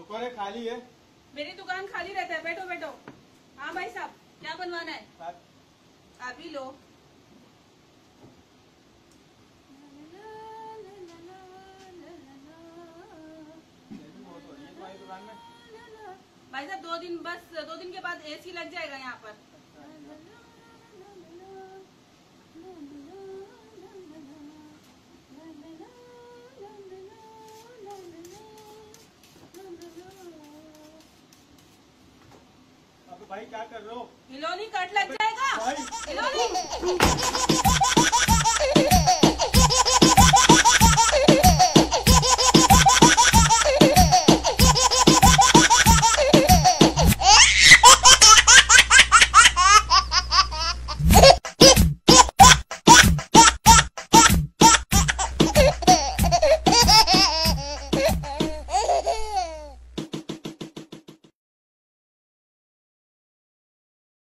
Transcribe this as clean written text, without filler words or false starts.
दुकान है खाली है। मेरी दुकान खाली रहता है, बैठो बैठो। हाँ भाई साहब, क्या बनवाना है? आप ही लो। भाई साहब 2 दिन, बस 2 दिन के बाद एसी लग जाएगा यहाँ पर। अब भाई क्या कर रहे हो? हिलोनी कट लग जाएगा। हिलोनी